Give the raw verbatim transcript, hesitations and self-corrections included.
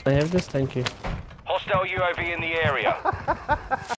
I have this, thank you. Hostile U A V in the area.